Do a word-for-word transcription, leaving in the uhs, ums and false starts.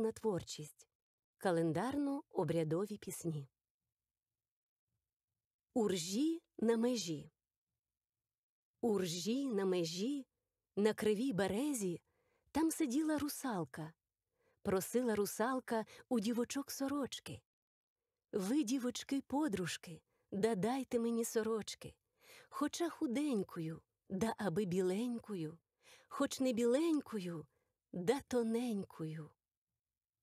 народна творчість. Календарно-обрядові пісні. У ржі на межі. У ржі на межі, на кривій березі, там сиділа русалка. Просила русалка у дівочок сорочки. Ви, дівочки-подружки, да дайте мені сорочки, хоча худенькою, да аби біленькою, хоч не біленькою, да тоненькою.